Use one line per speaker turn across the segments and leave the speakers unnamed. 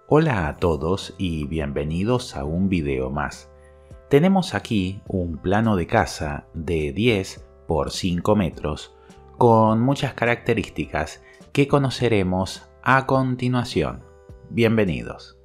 Hola a todos y bienvenidos a un video más. Tenemos aquí un plano de casa de 10 por 5 metros con muchas características que conoceremos a continuación. Bienvenidos.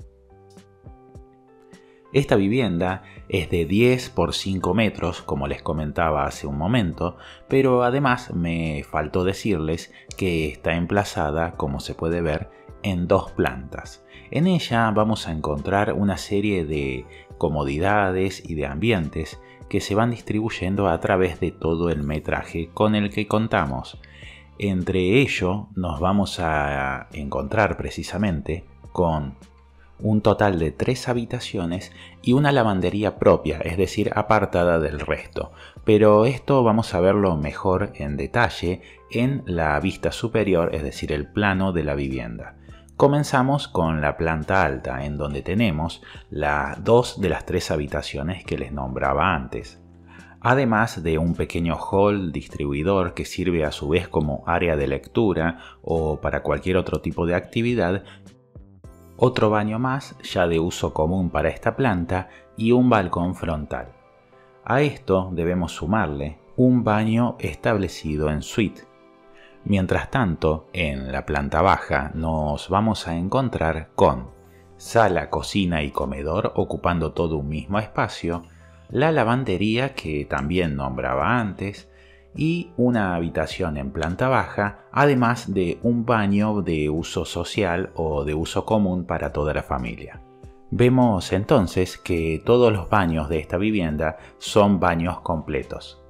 Esta vivienda es de 10 por 5 metros, como les comentaba hace un momento, pero además me faltó decirles que está emplazada, como se puede ver, en 2 plantas. En ella vamos a encontrar una serie de comodidades y de ambientes que se van distribuyendo a través de todo el metraje con el que contamos. Entre ello nos vamos a encontrar precisamente con un total de 3 habitaciones y una lavandería propia, es decir, apartada del resto. Pero esto vamos a verlo mejor en detalle en la vista superior, es decir, el plano de la vivienda. Comenzamos con la planta alta, en donde tenemos las 2 de las 3 habitaciones que les nombraba antes. Además de un pequeño hall distribuidor que sirve a su vez como área de lectura o para cualquier otro tipo de actividad, otro baño más ya de uso común para esta planta y un balcón frontal. A esto debemos sumarle un baño establecido en suite. Mientras tanto, en la planta baja nos vamos a encontrar con sala, cocina y comedor ocupando todo un mismo espacio, la lavandería que también nombraba antes, y una habitación en planta baja, además de un baño de uso social o de uso común para toda la familia. Vemos entonces que todos los baños de esta vivienda son baños completos.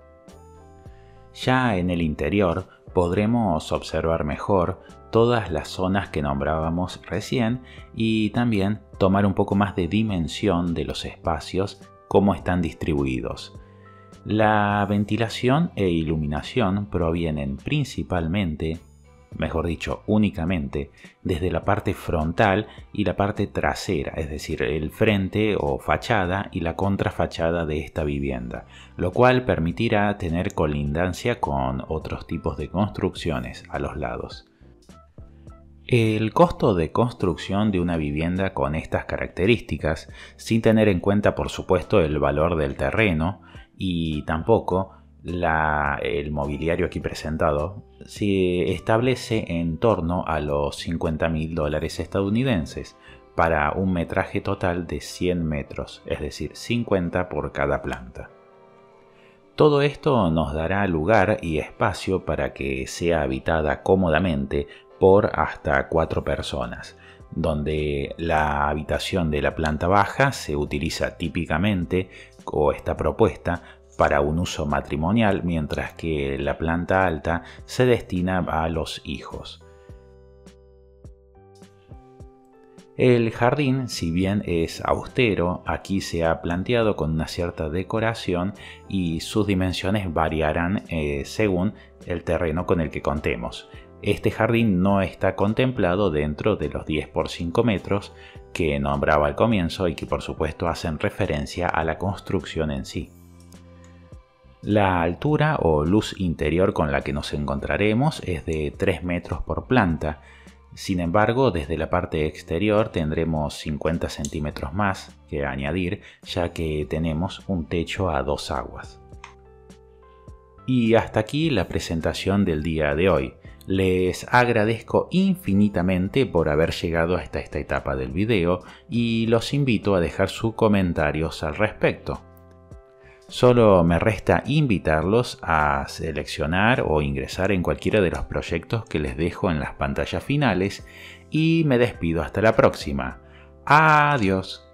Ya en el interior podremos observar mejor todas las zonas que nombrábamos recién y también tomar un poco más de dimensión de los espacios, cómo están distribuidos. La ventilación e iluminación provienen principalmente, mejor dicho, únicamente, desde la parte frontal y la parte trasera, es decir, el frente o fachada y la contrafachada de esta vivienda, lo cual permitirá tener colindancia con otros tipos de construcciones a los lados. El costo de construcción de una vivienda con estas características, sin tener en cuenta por supuesto el valor del terreno, y tampoco el mobiliario aquí presentado, se establece en torno a los $50.000 estadounidenses para un metraje total de 100 metros, es decir, 50 por cada planta. Todo esto nos dará lugar y espacio para que sea habitada cómodamente por hasta 4 personas, donde la habitación de la planta baja se utiliza típicamente o está propuesta para un uso matrimonial, mientras que la planta alta se destina a los hijos. El jardín, si bien es austero, aquí se ha planteado con una cierta decoración y sus dimensiones variarán según el terreno con el que contemos. Este jardín no está contemplado dentro de los 10 por 5 metros que nombraba al comienzo y que por supuesto hacen referencia a la construcción en sí. La altura o luz interior con la que nos encontraremos es de 3 metros por planta. Sin embargo, desde la parte exterior tendremos 50 centímetros más que añadir, ya que tenemos un techo a 2 aguas. Y hasta aquí la presentación del día de hoy. Les agradezco infinitamente por haber llegado hasta esta etapa del video y los invito a dejar sus comentarios al respecto. Solo me resta invitarlos a seleccionar o ingresar en cualquiera de los proyectos que les dejo en las pantallas finales y me despido hasta la próxima. Adiós.